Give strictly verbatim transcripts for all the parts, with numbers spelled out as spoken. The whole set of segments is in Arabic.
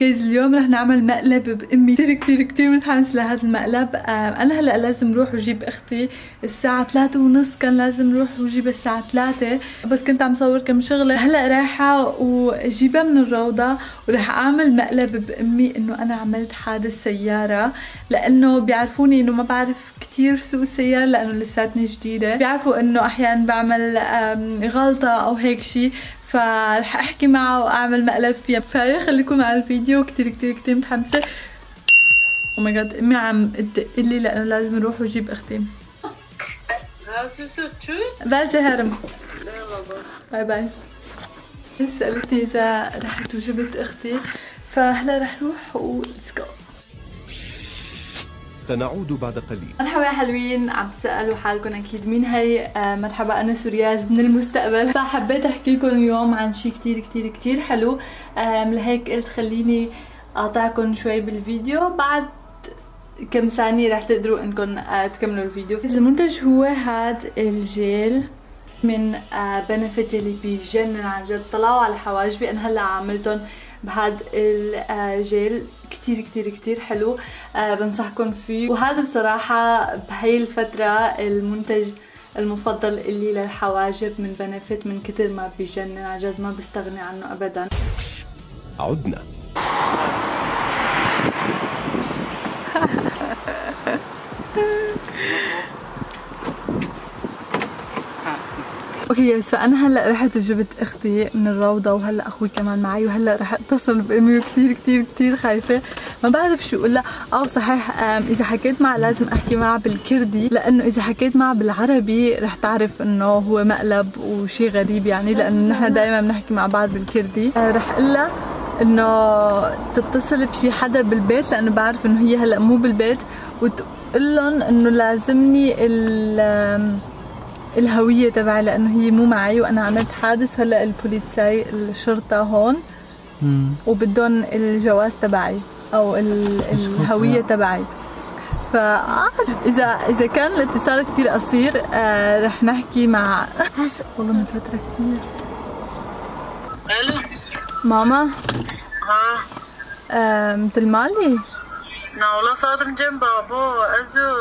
جايز اليوم رح نعمل مقلب بامي، كثير كثير كثير متحمس لهذا المقلب. انا هلا لازم روح وجيب اختي الساعة ثلاثة ونص، كان لازم روح وجيبها الساعة ثلاثة، بس كنت عم صور كم شغلة. هلا رايحة وجيبها من الروضة ورح اعمل مقلب بامي انه انا عملت حادث سيارة، لانه بيعرفوني انه ما بعرف كثير سوق السيارة لانه لساتني جديدة، بيعرفوا انه احيانا بعمل غلطة او هيك شيء، فرح احكي معه واعمل مقلب فيها. فيا خليكم مع الفيديو، كتير كتير كتير متحمسه. او ماي جاد امي عم تدق لي لانه لازم اروح واجيب اختي. بس هرم باي باي. سالتني اذا رحت وجبت اختي، فهلا رح نروح و ليتس جو. سنعود بعد قليل. مرحبا يا حلوين، عم تسألوا حالكم اكيد مين هي. آه مرحبا، انا سورياز من المستقبل. فحبيت احكي لكم اليوم عن شيء كتير كتير كتير حلو، آه لهيك قلت خليني اقاطعكم شوي بالفيديو، بعد كم ثانية رح تقدروا انكم آه تكملوا الفيديو. المنتج هو هاد الجيل من آه بنفيت اللي بيجنن عن جد. طلعوا على حواجبي، انا هلا عملتهم بهذا الجيل كتير كتير كتير حلو، أه بنصحكم فيه. وهذا بصراحة بهي الفترة المنتج المفضل اللي للحواجب من بنفيت، من كتر ما بيجنن عن جد، ما بستغني عنه ابدا. عدنا. اوكي بس فانا هلا رحت وجبت اختي من الروضه، وهلا اخوي كمان معي، وهلا رح اتصل بامي وكثير كثير كثير خايفه، ما بعرف شو اقول لها. اه صحيح، اذا حكيت معها لازم احكي معها بالكردي، لانه اذا حكيت معها بالعربي رح تعرف انه هو مقلب وشيء غريب يعني، لانه نحن دائما بنحكي مع بعض بالكردي. آه رح اقول لها انه تتصل بشي حدا بالبيت، لانه بعرف انه هي هلا مو بالبيت، وتقول لهم انه لازمني ال الهوية تبعي لأنه هي مو معي وأنا عملت حادث، وهلا البوليساي الشرطة هون وبدهم الجواز تبعي أو الهوية تبعي. فإذا إذا كان الاتصال كتير قصير آه رح نحكي مع والله متوترة كتير. الو ماما. ها آه مثل مالي؟ نا والله صادر جنب بابو أزو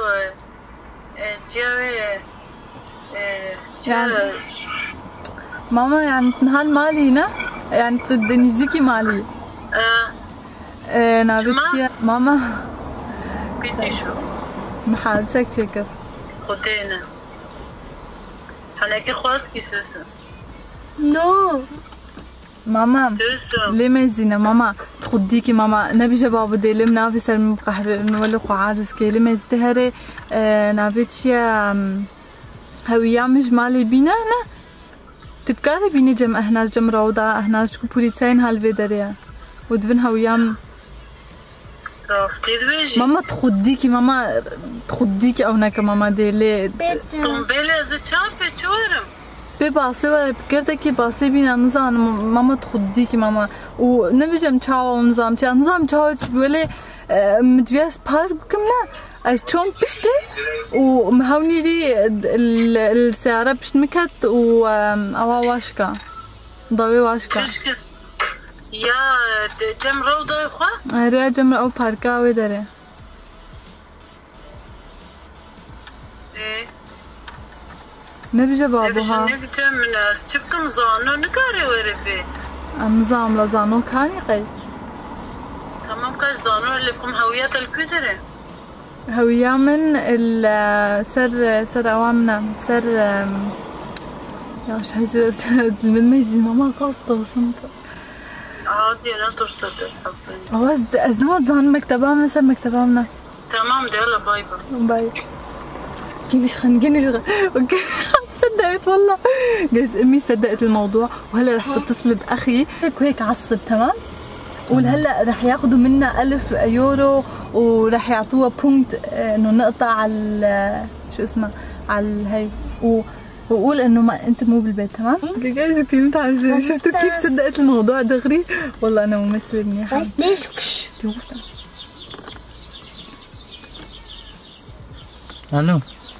جاوي يعني ماما يعني تنهال مالي هنا، يعني تدنيزيكي مالي. اه ايه نابتشي ماما بدي شو محادثك شكر خدينا حلاكي خواتكي سوسو. نو ماما ليه ما يزينا ماما تخديكي ماما نبي جبا بدي لم نافي سلم قحر نولخ وعاجز كي لما يزتهري نابتشي هويا مش مالي بينا هنا تبكاري بيني جم اهناز جم روضة اهناز شكو بوليساين هالفيدريا ودفن هويام ماما تخديكي ماما تخديكي او ناكا ماما دي ليه طنبيلي ازو شافي شورم بباسي ولا بكرتكي باسي بينا نظام ماما تخديكي ماما ونبي جم تشاو نظام تشا نظام تشاو بيولي مدفياس بار بكملا از چون بشتي ومهوني دي السيارة بشت مكت و اوا واشكا ضوي واشكا يا جم روضة يخوا ريا جم رو باركا ويدري ايه نبي جبابوها نبي جم ناس شبكم زانو نقاري وربي النظام لزانو كاني قي تمام كاش زانو اللي بكم هويات الكدرة هوية من السر سر اوامنا سر يا وش هاي من ميزي ماما قصة وصمت عادي لا ترصد الحبين اوه ازدمت زان مكتبها من سر مكتبها منا تمام دي يلا باي باي باي كيفش خنقني شغل اوكي صدقت والله جايز امي صدقت الموضوع، وهلا رح تتصل باخي هيك وهيك عصب تمام، وهلا رح ياخذوا منا ألف يورو ورح يعطوها بونت انه نقطع على شو اسمه على هي و وقول انه ما انت مو بالبيت تمام. جايز كثير متعرفين شفتوا كيف صدقت الموضوع دغري، والله انا ممثله منيحه. ليش الو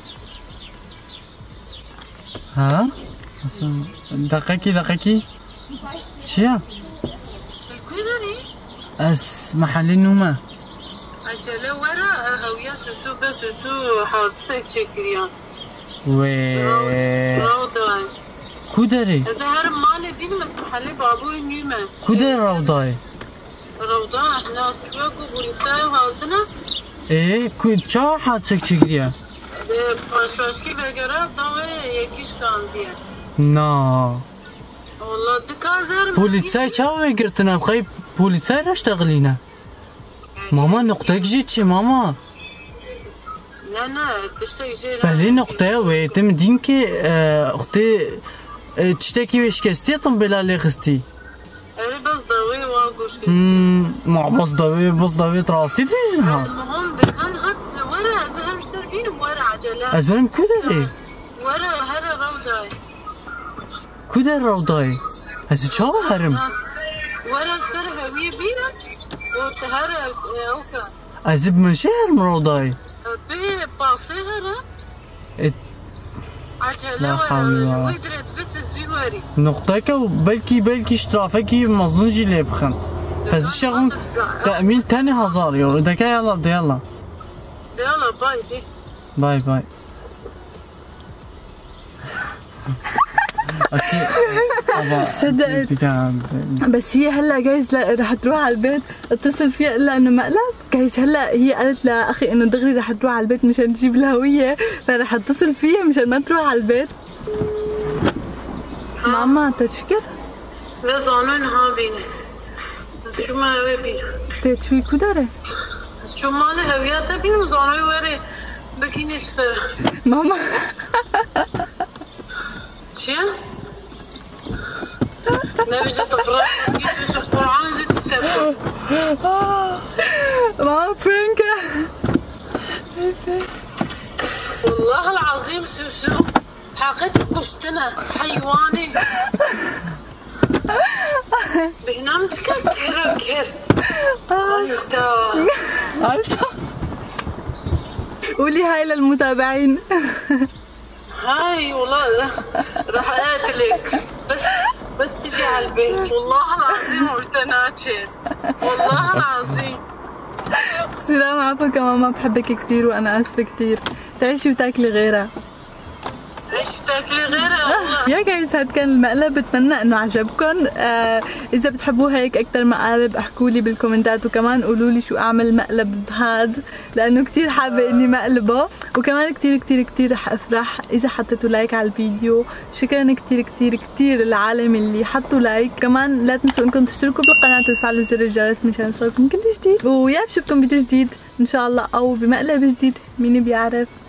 ها دقيقي دقيقي چیه؟ الكدري اس محل نومه عجله ورا هويه سوسو بس سوسو حادثه تشكريان و روضاي كودري اذا هرم مالي بين بس محل بابوي نيمه كودري روضاي روضا احنا شوكو بوليساي وهالتنا ايه كود چا حادثه چكريا پاشپاشکی بگره داوه یکیش کاندیه نا والله دکان زر بوليساي چا وگرتنا بخي بوليساي راشتغلينا ماما نقطه جيت شي ماما لا لا تشتكي شيء بله نقطه ويتم دينكي اختي تشتكي وشكستي طنبلا لي خستي انا بس ضوي واقوش كده امم مع بس ضوي بس ضوي تراسي فيها المهم دكان هات ورا زهم شربين ورا عجلات ازون كودري ورا هذا روضاي كودر روضاي هسه شو هرم ورا سر هوية بينا وتهرى اوكا ازب من شهر روضاي بي باصيغرة ات- عجلة لا حول ولا ورا قوة. ويدرت فت الزواري نقطك وبلكي بلكي اشترافكي مظنجي اللي بخن فزشغن تأمين تاني هزار يورو دكا يلا دي يلا يلا باي دي باي باي اوكي صدقت. بس هي هلا جايز لا رح تروح على البيت اتصل فيها الا انه مقلب جايز هلا هي قالت لاخي انه دغري رح تروح على البيت مشان تجيب الهويه فرح اتصل فيها مشان ما تروح على البيت. ماما تشكر بس قانون ها بينا شو ما هوي بينا تشوي كودره شو ماله هويات بينا وزانوي وري بكيني اشترى ماما شو؟ لا بجي تقرأ بس القرآن زيت السبب ماما فرانكا والله العظيم سوسو حقيقة كشتنا حيواني بنامتك كير كير قلت قولي هاي للمتابعين. هاي والله راح اقتلك بس بس تجي على البيت والله العظيم قلت ناتشر والله العظيم. سلام عفوا ماما بحبك كثير وانا اسفه كثير. تعيشي وتاكلي غيرها. ايش تاكلي غيرها والله. يا جايز هاد كان المقلب بتمنى انه عجبكم. آه اذا بتحبوا هيك اكثر مقالب احكوا لي بالكومنتات وكمان قولوا لي شو اعمل مقلب بهاد لانه كثير حابه اني مقلبه وكمان كثير كثير كثير رح افرح اذا حطيتوا لايك على الفيديو. شكرا كثير كثير كثير للعالم اللي حطوا لايك. كمان لا تنسوا انكم تشتركوا بالقناه وتفعلوا زر الجرس مشان يوصلكم كل جديد ويا بشوفكم فيديو جديد ان شاء الله او بمقلب جديد مين بيعرف.